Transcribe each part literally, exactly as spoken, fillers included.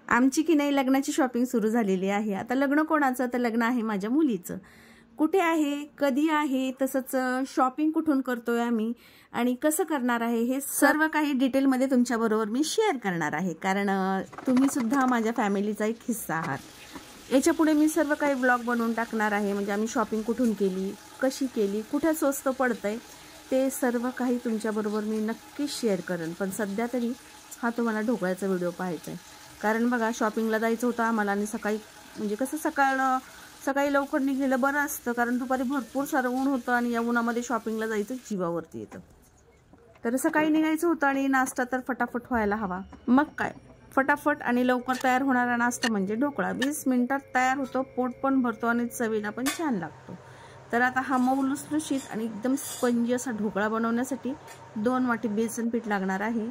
आमची की नाही लग्नाची शॉपिंग सुरू झालेली आहे। आता लग्न कोणाचं, तर लग्न आहे माझ्या मुलीचं। कुठे आहे, कधी आहे, तसंच शॉपिंग कुठून करतोय आम्ही आणि कसं करणार आहे, हे सर्व काही डिटेलमध्ये तुमच्याबरोबर मी शेअर करणार आहे, कारण तुम्ही सुद्धा माझ्या फॅमिलीचा एक हिस्सा आहात। याच्या पुढे मी सर्व काही ब्लॉग बनवून टाकणार आहे, म्हणजे आम्ही शॉपिंग कुठून केली, कशी केली, कुठे स्वस्त पडतंय, ते सर्व काही तुमच्याबरोबर मी नक्कीच शेअर करेन। पण सध्या तरी हा तुम्हाला ढोकळ्याचा व्हिडिओ पाहायचा आहे, कारण बघा शॉपिंगला जायचं होतं आम्हाला आणि सकाळी म्हणजे कसं सकाळ सकाळी लवकर निघलेलं बरं असतं, कारण दुपारी भरपूर सारं ऊन होतं आणि या उन्हामध्ये शॉपिंगला जायचं जीवावरती येतं। तर सकाळी निघायचं होतं आणि नाश्ता तर फटाफट व्हायला हवा। मग काय फटाफट आणि लवकर तयार होणारा नाश्ता म्हणजे ढोकळा। वीस मिनिटात तयार होतो, पोट पण भरतो आणि चवीला पण छान लागतो। तर आता हा मऊ लुसलुशीत आणि एकदम स्पंजी असा ढोकळा बनवण्यासाठी दोन वाटी बेसन पीठ लागणार आहे।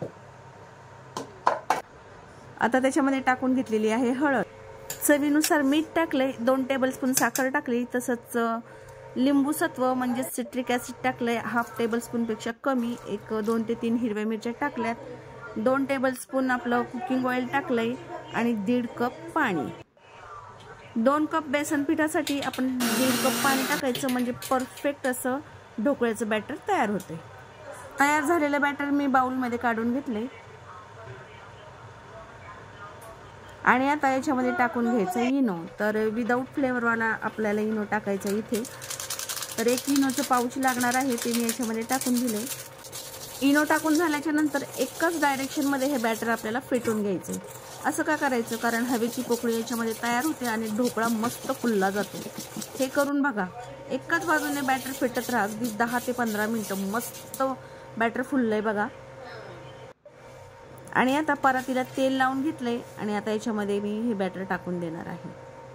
आता त्याच्यामध्ये टाकून घेतलेली आहे हळद, चवीनुसार मीठ टाकले, दोन टेबलस्पून साखर टाकली, तसंच लिंबू सत्व म्हणजे सिट्रिक ॲसिड टाकले हाफ टेबलस्पून पेक्षा कमी, एक दोन ते तीन हिरव्या मिरच्या टाकल्यात, दोन टेबलस्पून आपलं कुकिंग ऑइल टाकलंय आणि दीड कप पाणी। दोन कप बेसन पिठासाठी आपण दीड कप पाणी टाकायचं, म्हणजे परफेक्ट असं ढोकळ्याचं बॅटर तयार होते। तयार झालेलं बॅटर मी बाउलमध्ये काढून घेतले आणि आता याच्यामध्ये टाकून घ्यायचं इनो। तर विदाऊट फ्लेवरवाला आपल्याला इनो टाकायचा इथे। तर एक इनोचं पाऊच लागणार आहे, ते मी याच्यामध्ये टाकून दिले। इनो टाकून झाल्याच्या नंतर एकच डायरेक्शनमध्ये हे बॅटर आपल्याला फेटून घ्यायचं। असं का करायचं, कारण हवेची पोकळी याच्यामध्ये तयार होते आणि ढोकळा मस्त फुलला जातो। हे करून बघा, एकाच बाजूने बॅटर फेटत राहा, अगदी दहा ते पंधरा मिनटं मस्त बॅटर फुललंय बघा। आणि आता परातीला तेल लावून घेतलंय आणि आता याच्यामध्ये मी हे बॅटर टाकून देणार आहे।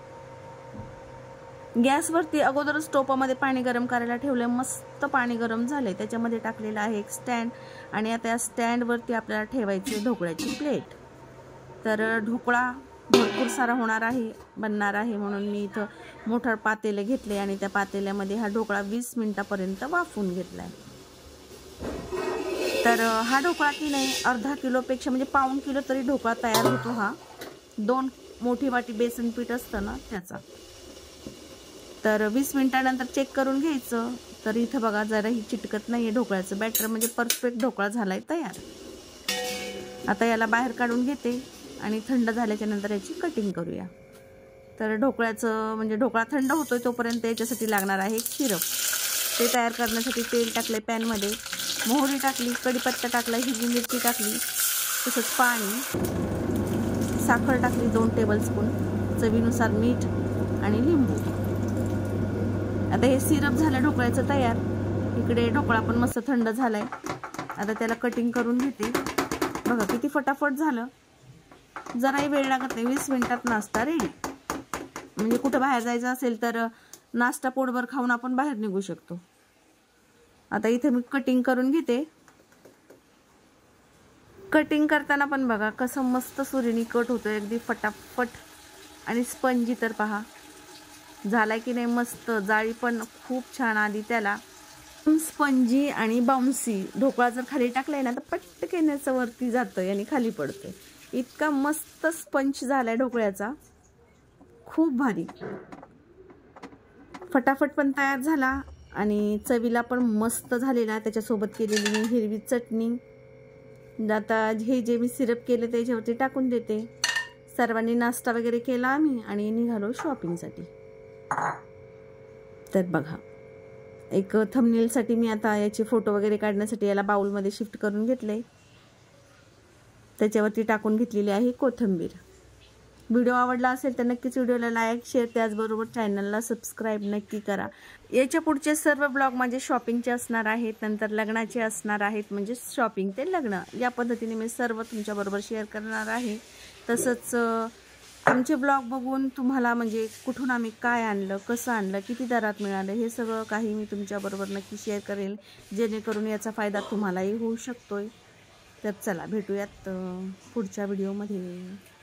गॅसवरती अगोदरच टोपामध्ये पाणी गरम करायला ठेवलंय, मस्त पाणी गरम झालंय, त्याच्यामध्ये टाकलेलं आहे एक स्टँड आणि आता या स्टँडवरती आपल्याला ठेवायची ढोकळ्याची प्लेट। तर ढोकळा भरपूर सारा होणार आहे, बनणार आहे, म्हणून मी इथं मोठं पातेले घेतले आणि त्या पातेल्यामध्ये हा ढोकळा वीस मिनिटापर्यंत वाफवून घेतलाय। तर हा ढोकळा की नाही अर्धा किलोपेक्षा म्हणजे पाऊण किलो तरी ढोकळा तयार होतो हा, दोन मोठी वाटी बेसन पीठ असतं ना त्याचा। तर वीस मिनिटानंतर चेक करून घ्यायचं, तर इथं बघा जराही चिटकत नाही आहे ढोकळ्याचं बॅटर, म्हणजे परफेक्ट ढोकळा झालाय तयार। आता याला बाहेर काढून घेते आणि थंड झाल्याच्या नंतर याची कटिंग करूया। तर ढोकळ्याचं म्हणजे ढोकळा थंड होतोय तोपर्यंत याच्यासाठी लागणार आहे एक सिरप। ते तयार करण्यासाठी तेल टाकले पॅनमध्ये, मोहरी टाकली, कढीपत्ता टाकला, हिरवी मिरची टाकली, तसंच पाणी, साखर टाकली दोन टेबलस्पून, चवीनुसार मीठ आणि लिंबू। आता हे सिरप झालं ढोकळ्याचं तयार। इकडे ढोकळा पण मस्त थंड झालाय, आता त्याला कटिंग करून घेते। बघा किती फटाफट झालं, जराही वेळ लागत नाही, वीस मिनिटात नाश्ता रेडी। म्हणजे कुठं बाहेर जायचं असेल तर नाश्ता पोटभर खाऊन आपण बाहेर निघू शकतो। आता इथे मी कटिंग करून घेते। कटिंग करताना पण बघा कसं मस्त सुरीने कट होतोय, अगदी फटाफट आणि स्पंजी तर पहा झालाय की नाही मस्त, जाळी पण खूप छान आली त्याला, स्पंजी आणि बाउन्सी। ढोकळा जर खाली टाकलाय ना तर पटकन याचं वरती जातोय आणि खाली पडतोय, इतका मस्त स्पंज झालाय ढोकळ्याचा, खूप भारी। फटाफट पण तयार झाला आणि चवीला पण मस्त झालेला, त्याच्यासोबत केलेली मी हिरवी चटणी। आता हे जे मी सिरप केले त्याच्यावरती टाकून देते। सर्वांनी नाश्ता वगैरे केला आम्ही आणि निघालो शॉपिंगसाठी। तर बघा एक थंबनेलसाठी मी आता याचे फोटो वगैरे काढण्यासाठी याला बाउलमध्ये शिफ्ट करून घेतले, त्याच्यावरती टाकून घेतलेली आहे कोथिंबीर। व्हिडिओ आवडला असेल तर नक्कीच व्हिडिओला लाईक, शेअर, त्याचबरोबर चॅनलला सबस्क्राईब नक्की करा। याच्या पुढचे सर्व ब्लॉग म्हणजे शॉपिंगचे असणार आहेत, नंतर लग्नाचे असणार आहेत, म्हणजे शॉपिंग ते लग्न, या पद्धतीने मी सर्व तुमच्याबरोबर शेअर करणार आहे। तसंच आमचे ब्लॉग बघून तुम्हाला म्हणजे कुठून आम्ही काय आणलं, कसं आणलं, किती दरात मिळालं, हे सगळं काही मी तुमच्याबरोबर नक्की शेअर करेल, जेणेकरून याचा फायदा तुम्हालाही होऊ शकतोय। तर चला भेटूयात पुढच्या व्हिडिओमध्ये।